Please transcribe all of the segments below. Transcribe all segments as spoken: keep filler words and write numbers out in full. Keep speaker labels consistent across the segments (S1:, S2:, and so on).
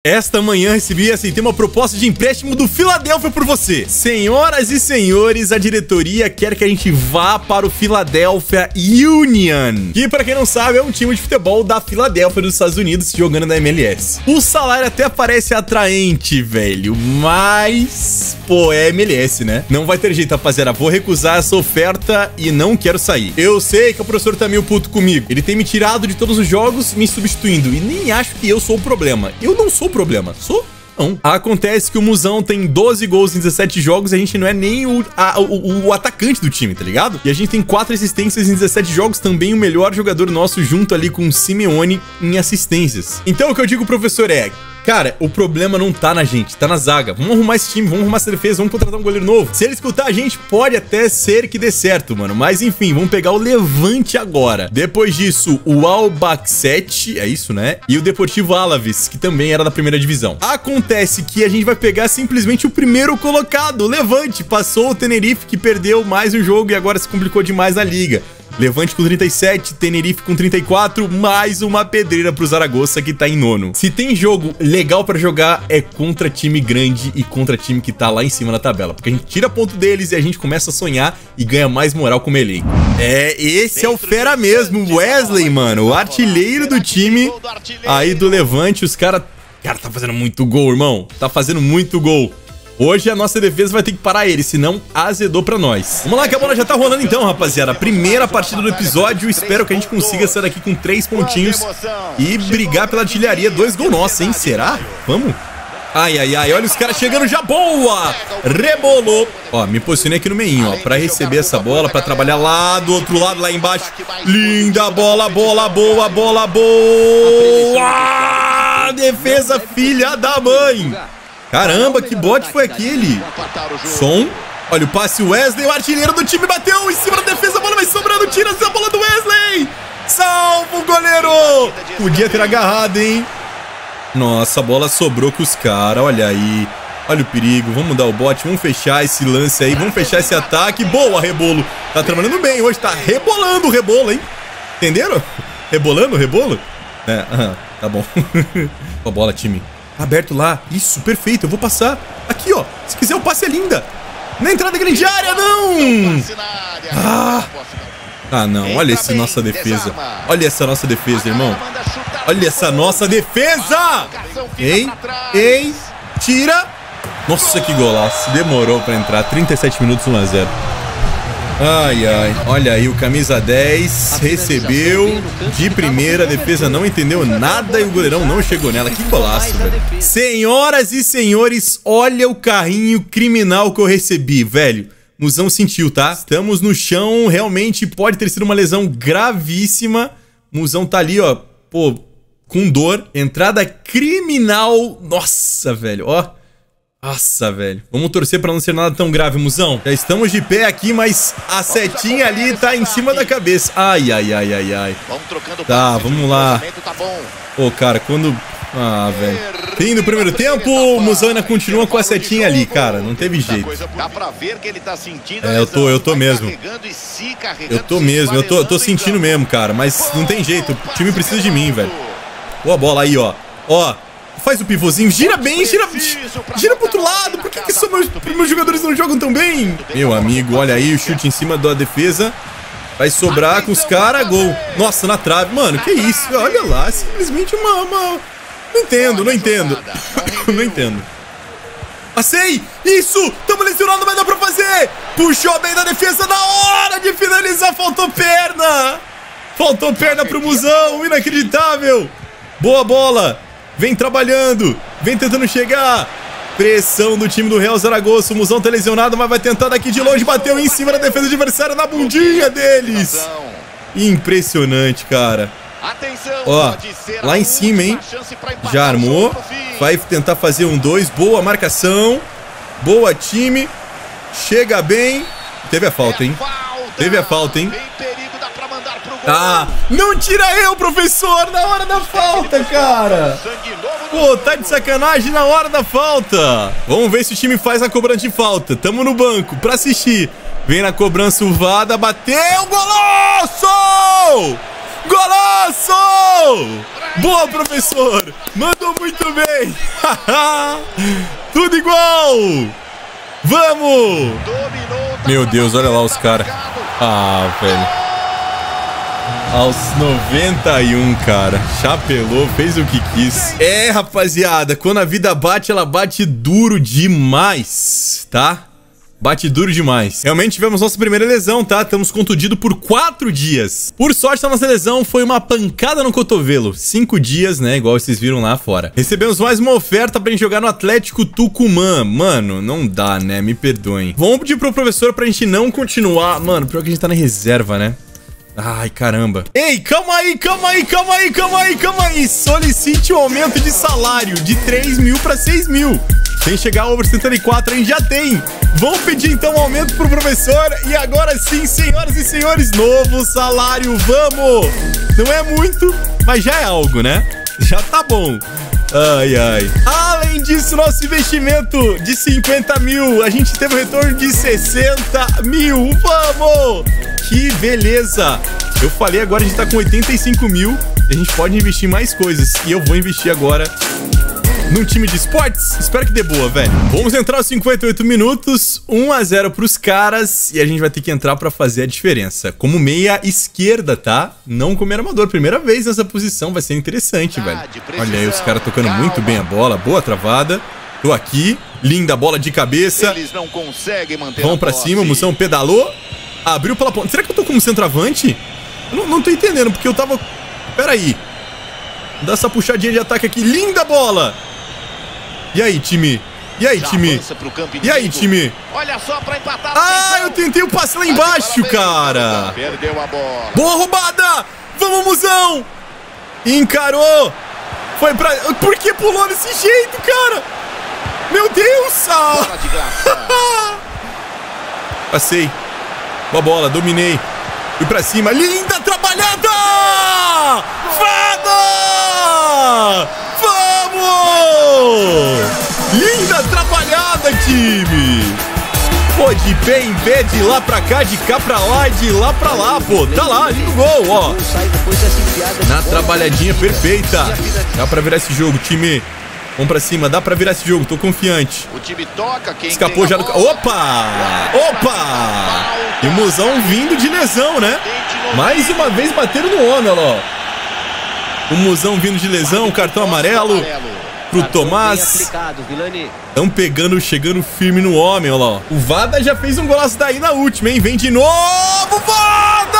S1: Esta manhã recebi e aceitei uma proposta de empréstimo do Philadelphia por você. Senhoras e senhores, a diretoria quer que a gente vá para o Philadelphia Union, que, para quem não sabe, é um time de futebol da Filadélfia dos Estados Unidos jogando na M L S. O salário até parece atraente, velho, mas... pô, é M L S, né? Não vai ter jeito, rapaziada. Vou recusar essa oferta e não quero sair. Eu sei que o professor tá meio puto comigo. Ele tem me tirado de todos os jogos, me substituindo. E nem acho que eu sou o problema. Eu não sou o problema. Sou? Não. Acontece que o Musão tem doze gols em dezessete jogos e a gente não é nem o, a, o, o atacante do time, tá ligado? E a gente tem quatro assistências em dezessete jogos, também o melhor jogador nosso junto ali com o Simeone em assistências. Então o que eu digo, professor, é... cara, o problema não tá na gente, tá na zaga. Vamos arrumar esse time, vamos arrumar essa defesa, vamos contratar um goleiro novo. Se ele escutar a gente, pode até ser que dê certo, mano. Mas enfim, vamos pegar o Levante agora. Depois disso, o Albacete, é isso, né? E o Deportivo Alaves, que também era da primeira divisão. Acontece que a gente vai pegar simplesmente o primeiro colocado, o Levante. Passou o Tenerife, que perdeu mais um jogo e agora se complicou demais na liga. Levante com trinta e sete, Tenerife com trinta e quatro, mais uma pedreira pro Zaragoza que tá em nono. Se tem jogo legal pra jogar, é contra time grande e contra time que tá lá em cima na tabela, porque a gente tira ponto deles e a gente começa a sonhar e ganha mais moral como elenco. É, esse é o fera mesmo, Wesley, mano, o artilheiro do time aí do Levante. Os caras... cara, tá fazendo muito gol, irmão, tá fazendo muito gol. Hoje a nossa defesa vai ter que parar ele, senão azedou pra nós. Vamos lá que a bola já tá rolando então, rapaziada. Primeira partida do episódio. Espero que a gente consiga sair daqui com três pontinhos e brigar pela artilharia. Dois gols nossos, hein? Será? Vamos? Ai, ai, ai. Olha os caras chegando já. Boa! Rebolou. Ó, me posicionei aqui no meinho, ó, pra receber essa bola, pra trabalhar lá do outro lado, lá embaixo. Linda bola, bola, boa, bola, boa! Defesa, filha da mãe! Caramba, que bote foi aquele? Som. Olha o passe, Wesley, o artilheiro do time, bateu em cima da defesa, a bola vai sobrando, tira essa bola do Wesley. Salva o goleiro. Podia ter agarrado, hein? Nossa, a bola sobrou com os caras, olha aí. Olha o perigo, vamos dar o bote, vamos fechar esse lance aí, vamos fechar esse ataque. Boa, Rebolo. Tá trabalhando bem hoje, tá rebolando o Rebolo, hein? Entenderam? Rebolando o Rebolo? É, aham, tá bom. Boa bola, time. Aberto lá. Isso, perfeito. Eu vou passar. Aqui, ó. Se quiser, o passe é linda. Na entrada grande área, não! Ah, ah não. Olha essa nossa defesa. Olha essa nossa defesa, irmão. Olha essa nossa defesa! Ei, ei. Tira. Nossa, que golaço. Demorou pra entrar. trinta e sete minutos, um a zero. Ai, ai. Olha aí, o camisa dez recebeu de primeira, a defesa não entendeu nada e o goleirão não chegou nela. Que golaço, velho. Senhoras e senhores, olha o carrinho criminal que eu recebi, velho. Musão sentiu, tá? Estamos no chão, realmente pode ter sido uma lesão gravíssima. Musão tá ali, ó, pô, com dor. Entrada criminal. Nossa, velho, ó. Nossa, velho. Vamos torcer pra não ser nada tão grave, Musão. Já estamos de pé aqui, mas a setinha ali tá em cima da cabeça. Ai, ai, ai, ai, ai. Tá, vamos lá. Pô, cara, quando... ah, velho. Fim do primeiro tempo, o Musão ainda continua com a setinha ali, cara. Não teve jeito. É, eu tô, eu tô mesmo. Eu tô mesmo, eu tô, eu tô sentindo mesmo, cara. Mas não tem jeito, o time precisa de mim, velho. Boa bola aí, ó. Ó. Faz o pivôzinho, gira bem, gira, gira pro outro lado. Por que, que só meus, meus jogadores não jogam tão bem? Meu amigo, olha aí o chute em cima da defesa. Vai sobrar com os caras, gol. Nossa, na trave, mano, que isso? Olha lá, simplesmente uma... uma... não entendo, não entendo. Não entendo. Passei, isso, tamo lesionado, mas dá pra fazer. Puxou bem da defesa na hora de finalizar, faltou perna. Faltou perna pro Musão, inacreditável. Boa bola. Vem trabalhando, vem tentando chegar. Pressão do time do Real Zaragoza. O Musão tá lesionado, mas vai tentar daqui de longe. Bateu em cima da defesa adversária, na bundinha deles. Impressionante, cara. Ó, lá em cima, hein. Já armou. Vai tentar fazer um dois. Boa marcação. Boa, time. Chega bem. Teve a falta, hein. Teve a falta, hein. Ah, não tira eu, professor, na hora da falta, cara. Pô, tá de sacanagem na hora da falta. Vamos ver se o time faz a cobrança de falta. Tamo no banco pra assistir. Vem na cobrança o Vada, bateu, golaço! Golaço! Boa, professor. Mandou muito bem. Tudo igual. Vamos. Meu Deus, olha lá os caras. Ah, velho. Aos noventa e um, cara. Chapelou, fez o que quis. É, rapaziada, quando a vida bate, ela bate duro demais, tá? Bate duro demais. Realmente tivemos nossa primeira lesão, tá? Estamos contundidos por quatro dias. Por sorte, a nossa lesão foi uma pancada no cotovelo. Cinco dias, né? Igual vocês viram lá fora. Recebemos mais uma oferta pra gente jogar no Atlético Tucumã. Mano, não dá, né? Me perdoem. Vamos pedir pro professor pra gente não continuar. Mano, pior que a gente tá na reserva, né? Ai, caramba. Ei, calma aí, calma aí, calma aí, calma aí, calma aí. Solicite um aumento de salário de três mil pra seis mil. Sem chegar ao over setenta e quatro, a gente já tem. Vamos pedir então um aumento pro professor. E agora sim, senhoras e senhores, novo salário, vamos. Não é muito, mas já é algo, né? Já tá bom. Ai, ai. Além disso, nosso investimento de cinquenta mil, a gente teve um retorno de sessenta mil. Vamos! Que beleza! Eu falei agora, a gente tá com oitenta e cinco mil e a gente pode investir mais coisas. E eu vou investir agora num time de esportes. Espero que dê boa, velho. Vamos entrar aos cinquenta e oito minutos, um a zero pros caras. E a gente vai ter que entrar pra fazer a diferença. Como meia esquerda, tá? Não como armador. Primeira vez nessa posição, vai ser interessante, velho. Olha aí, os caras tocando muito bem a bola. Boa travada. Tô aqui. Linda bola de cabeça. Eles não conseguem manter. Vamos pra cima, o Moção pedalou. Abriu pela ponta. Será que eu tô como centroavante? Eu não, não tô entendendo, porque eu tava... Pera aí. Dá essa puxadinha de ataque aqui. Linda bola! E aí, time? E aí, time? E aí, time? Olha só pra empatar. Ah, eu tentei o passe lá embaixo, cara. Perdeu a bola. Boa roubada! Vamos, Musão! Encarou! Foi pra... Por que pulou desse jeito, cara? Meu Deus! Ah. Passei. Boa bola, dominei. Fui pra cima. Linda trabalhada! Vada! Vamos! Linda trabalhada, time! Pô, de pé em pé, de lá pra cá, de cá pra lá, de lá pra lá, pô. Tá lá, lindo gol, ó. Na trabalhadinha perfeita. Dá pra virar esse jogo, time. Vamos pra cima, dá pra virar esse jogo, tô confiante. O time toca, quem escapou já do... Opa! Opa! E o Mozão vindo de lesão, né? Mais uma vez bateram no homem, olha lá. O Mozão vindo de lesão, cartão amarelo pro Tomás. Estão pegando, chegando firme no homem, olha lá. O Vada já fez um golaço daí na última, hein? Vem de novo, Vada!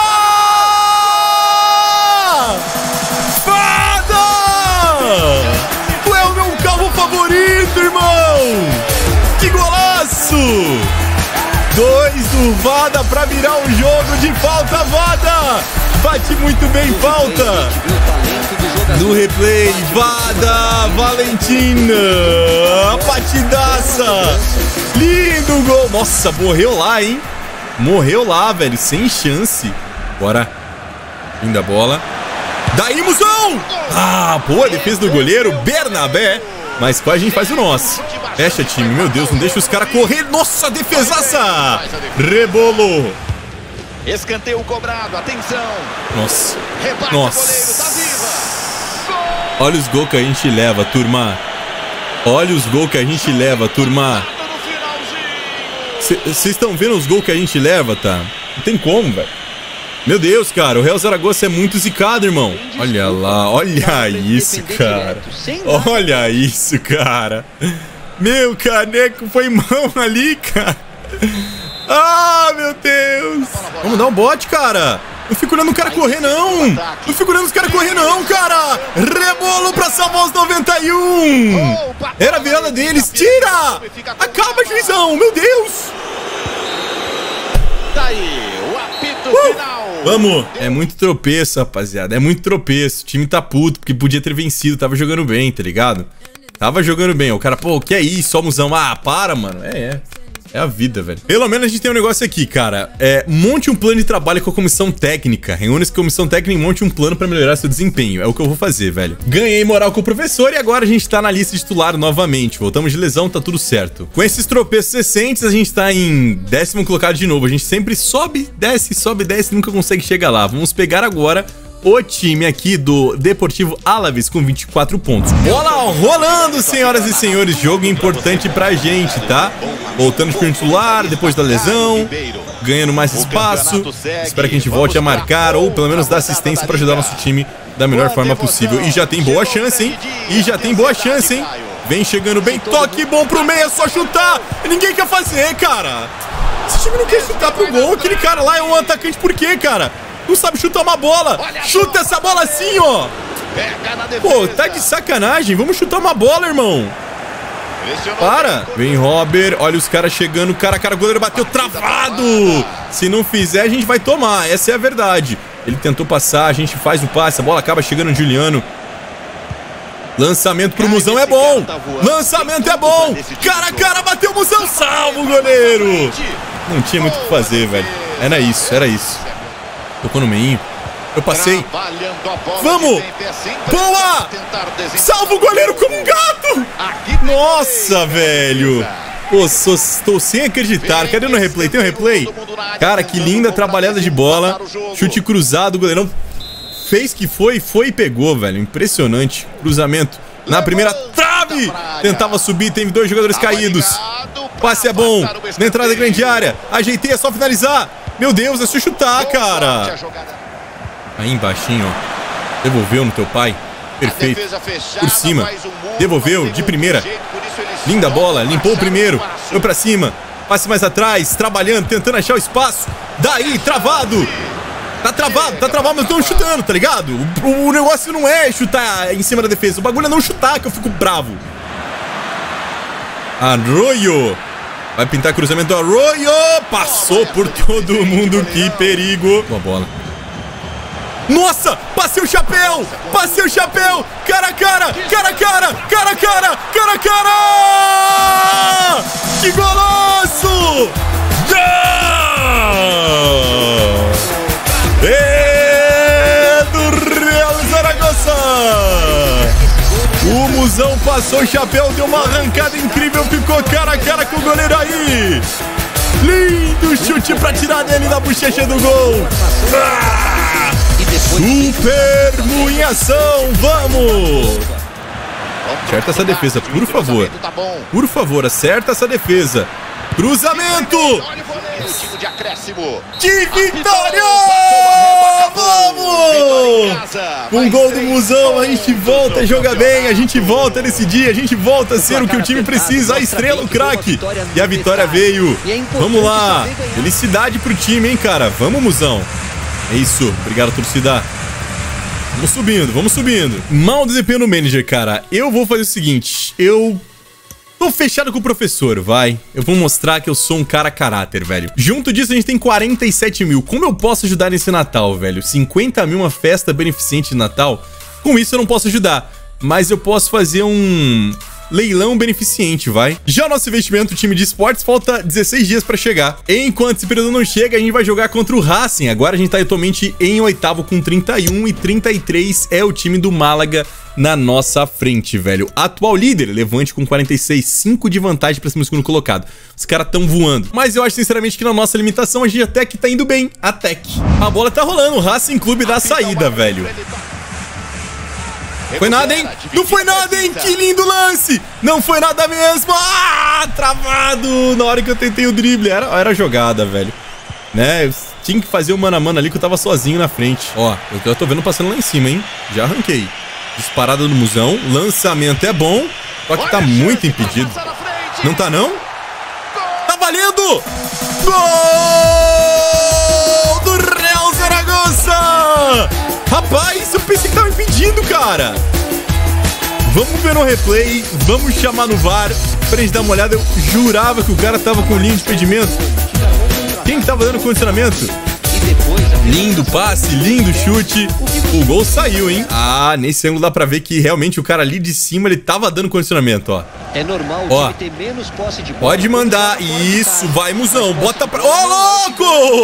S1: Vada! Tu é o meu carro favorito, irmão! Que golaço! Dois do Vada pra virar o jogo de falta, Vada! Bate muito bem, falta! No replay, Vada, Valentina! Batidaça! Lindo gol! Nossa, morreu lá, hein? Morreu lá, velho, sem chance. Bora. Linda bola. Daí, Musão! Ah, boa defesa do goleiro, Bernabé. Mas quase a gente faz o nosso. Fecha, time. Meu Deus, não deixa os caras correr. Nossa, defesaça! Rebolou. Escanteio cobrado, atenção. Nossa. Nossa. Olha os gols que a gente leva, turma. Olha os gols que a gente leva, turma. Vocês estão vendo os gols que a gente leva, tá? Não tem como, velho. Meu Deus, cara, o Real Zaragoza é muito zicado, irmão. Olha lá, olha isso, cara. Olha isso, cara. Meu caneco foi mão ali, cara. Ah, meu Deus. Vamos dar um bote, cara. Não fico olhando o cara correr, não. Não fico olhando os caras correr, não, cara. Rebolo pra salvar os noventa e um. Era a virada deles. Tira. Acaba, juizão. Meu Deus. Tá aí, o apito uh, final. Vamos. É muito tropeço, rapaziada. É muito tropeço. O time tá puto, porque podia ter vencido. Tava jogando bem, tá ligado? Tava jogando bem. O cara, pô, que é isso? Só musão. Ah, para, mano. É, é. É a vida, velho. Pelo menos a gente tem um negócio aqui, cara. É, monte um plano de trabalho com a comissão técnica. Reúne-se com a comissão técnica e monte um plano pra melhorar seu desempenho. É o que eu vou fazer, velho. Ganhei moral com o professor e agora a gente tá na lista de titular novamente. Voltamos de lesão, tá tudo certo. Com esses tropeços recentes, a gente tá em décimo colocado de novo. A gente sempre sobe, desce, sobe, desce e nunca consegue chegar lá. Vamos pegar agora o time aqui do Deportivo Alavés com vinte e quatro pontos. Bola rolando, senhoras e senhores. Jogo importante pra gente, tá? Voltando pro titular depois da lesão, ganhando mais espaço. Espero que a gente volte a marcar ou pelo menos dar assistência pra ajudar nosso time da melhor forma possível. E já tem boa chance, hein? E já tem boa chance, hein? Vem chegando bem, toque bom pro meio, é só chutar. Ninguém quer fazer, cara. Esse time não quer chutar pro gol. Aquele cara lá é um atacante por quê, cara? Não sabe chutar uma bola. Chuta essa bola assim, ó. Pô, tá de sacanagem. Vamos chutar uma bola, irmão. Para. Vem Robert. Olha os caras chegando. Cara a cara, o goleiro bateu travado. Se não fizer, a gente vai tomar. Essa é a verdade. Ele tentou passar, a gente faz o passe. A bola acaba chegando no Juliano. Lançamento pro Musão é bom. Lançamento é bom. Cara a cara, bateu o Musão. Salva o goleiro. Não tinha muito o que fazer, velho. Era isso, era isso. Tocou no meio. Eu passei. Vamos. Boa. Salva o goleiro como um gato. Nossa, velho. Pô, sou, tô sem acreditar. Cadê no replay? Tem um replay? Cara, que linda trabalhada de bola. Chute cruzado, o goleirão fez que foi, foi e pegou, velho. Impressionante. Cruzamento na primeira trave. Tentava subir, tem dois jogadores caídos. Passe é bom. Na entrada da grande área. Ajeitei, é só finalizar. Meu Deus, é só chutar, cara. Aí embaixinho, ó. Devolveu no teu pai. Perfeito. Por cima. Devolveu de primeira. Linda bola. Limpou o primeiro. Foi pra cima. Passe mais atrás. Trabalhando, tentando achar o espaço. Daí, travado. Tá travado, tá travado, mas estão chutando, tá ligado? O, o negócio não é chutar em cima da defesa. O bagulho é não chutar, que eu fico bravo. Arroyo. Vai pintar cruzamento do Arroyo. Passou por todo mundo, que perigo. Boa bola. Nossa, passei o chapéu. Passei o chapéu. Cara a cara, cara a cara, cara a cara, cara a cara. Que golaço. É do Real Zaragoza. O Musão passou o chapéu, deu uma arrancada incrível, ficou cara a cara com o goleiro aí. Lindo chute pra tirar dele da bochecha do gol. Ah, super em ação, vamos. Acerta essa defesa, por favor. Por favor, acerta essa defesa. Cruzamento. De vitória! Vamos! Com o gol do Musão, a gente volta a jogar bem, a gente volta nesse dia, a gente volta a ser o que o time precisa, a estrela, o craque. E a vitória veio. Vamos lá. Felicidade pro time, hein, cara? Vamos, Musão. É isso. Obrigado, torcida. Vamos subindo, vamos subindo. Mau desempenho no manager, cara. Eu vou fazer o seguinte. Eu... tô fechado com o professor, vai. Eu vou mostrar que eu sou um cara caráter, velho. Junto disso, a gente tem quarenta e sete mil. Como eu posso ajudar nesse Natal, velho? cinquenta mil, uma festa beneficente de Natal. Com isso, eu não posso ajudar. Mas eu posso fazer um leilão beneficente, vai. Já o nosso investimento, o time de esportes, falta dezesseis dias pra chegar. Enquanto esse período não chega, a gente vai jogar contra o Racing. Agora a gente tá atualmente em oitavo com trinta e um e trinta e três é o time do Málaga na nossa frente, velho. Atual líder, Levante com quarenta e seis, cinco de vantagem pra cima do segundo colocado. Os caras tão voando. Mas eu acho, sinceramente, que na nossa limitação a gente até que tá indo bem. Até que. A bola tá rolando. O Racing Clube da saída, velho. Foi nada, hein? Não foi nada, hein? Que lindo lance! Não foi nada mesmo! Ah, travado! Na hora que eu tentei o drible. Era, era jogada, velho. Né? Eu tinha que fazer o mano a mano ali que eu tava sozinho na frente. Ó, eu, eu tô vendo passando lá em cima, hein? Já arranquei. Disparada do Musão. Lançamento é bom. Só que tá muito impedido. Não tá, não? Tá valendo! Gol do Real Zaragoza! Rapaz, eu pensei que tava impedindo, cara. Vamos ver no replay. Vamos chamar no V A R pra gente dar uma olhada. Eu jurava que o cara tava com linha de impedimento. Quem que tava dando condicionamento? Lindo passe, lindo chute. O gol saiu, hein? Ah, nesse ângulo dá pra ver que realmente o cara ali de cima, ele tava dando condicionamento, ó. É normal o time ter menos posse de bola. Pode mandar. Isso, vai, Musão. Bota pra... Ô, louco!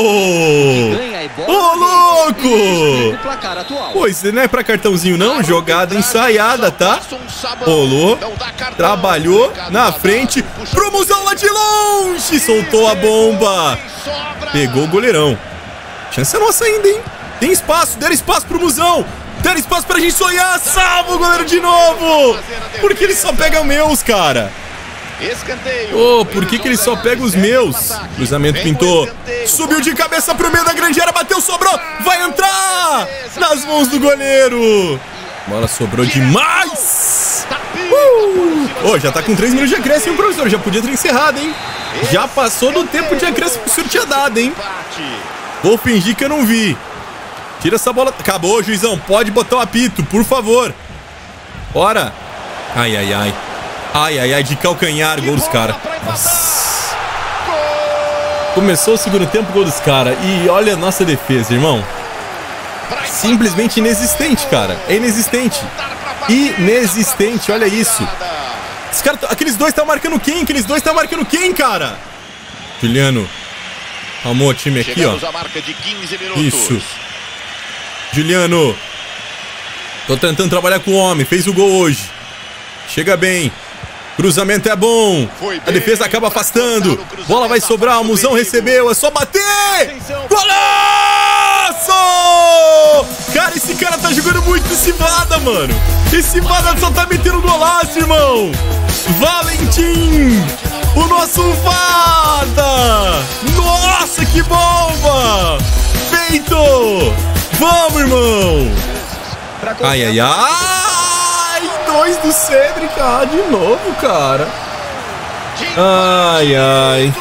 S1: Ô, louco! Pô, isso não é pra cartãozinho, não? Jogada ensaiada, tá? Rolou. Trabalhou na frente. Pro Musão lá de longe. Soltou a bomba. Pegou o goleirão. Chance é nossa ainda, hein? Tem espaço, deram espaço pro Musão. Deram espaço pra gente sonhar. Salva o goleiro de novo. Por que ele só pega meus, cara? Ô, oh, por que que ele só pega os meus? Cruzamento pintou. Subiu de cabeça pro meio da grande área. Bateu, sobrou. Vai entrar nas mãos do goleiro. Bola sobrou demais. Uh! Oh, já tá com três minutos de acréscimo, professor. Já podia ter encerrado, hein? Já passou do tempo de acréscimo que o senhor tinha dado, hein? Vou fingir que eu não vi. Tira essa bola. Acabou, juizão. Pode botar o apito, por favor. Bora. Ai, ai, ai. Ai, ai, ai, de calcanhar, gol dos caras. Começou o segundo tempo, gol dos caras. E olha a nossa defesa, irmão. Simplesmente inexistente, cara. É inexistente. Inexistente, olha isso. Os cara, aqueles dois estão marcando quem? Aqueles dois estão marcando quem, cara? Juliano. Arrumou o time aqui, ó. Isso. Juliano. Tô tentando trabalhar com o homem. Fez o gol hoje. Chega bem. Cruzamento é bom. A defesa acaba afastando. Bola vai sobrar. O Musão recebeu. É só bater. Golaço! Cara, esse cara tá jogando muito esse Vada, mano. Esse Vada só tá metendo golaço, irmão. Valentim. O nosso Vada. Nossa, que bomba. Feito. Vamos, irmão. Ai, ai, ai. Dois do Cedric. Ah, de novo, cara. Ai, ai.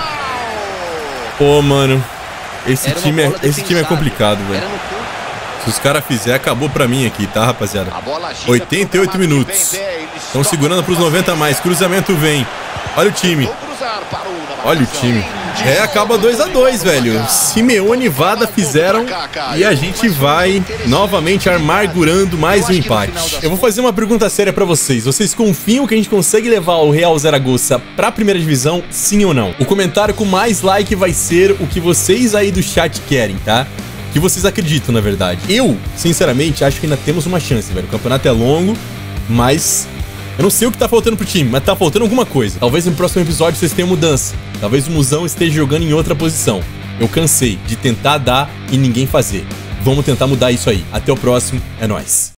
S1: Pô, mano. Esse time é, esse time é complicado, velho. Se os caras fizerem, acabou pra mim aqui, tá, rapaziada? oitenta e oito minutos. Estão segurando pros noventa a mais. Cruzamento vem. Olha o time. Olha o time. É, acaba dois a dois, velho. Simeone e Vada fizeram e a gente vai novamente amargurando mais um empate. Eu vou fazer uma pergunta séria pra vocês. Vocês confiam que a gente consegue levar o Real Zaragoza pra primeira divisão, sim ou não? O comentário com mais like vai ser o que vocês aí do chat querem, tá? O que vocês acreditam, na verdade. Eu, sinceramente, acho que ainda temos uma chance, velho. O campeonato é longo, mas... eu não sei o que tá faltando pro time, mas tá faltando alguma coisa. Talvez no próximo episódio vocês tenham mudança. Talvez o Musão esteja jogando em outra posição. Eu cansei de tentar dar e ninguém fazer. Vamos tentar mudar isso aí. Até o próximo. É nóis.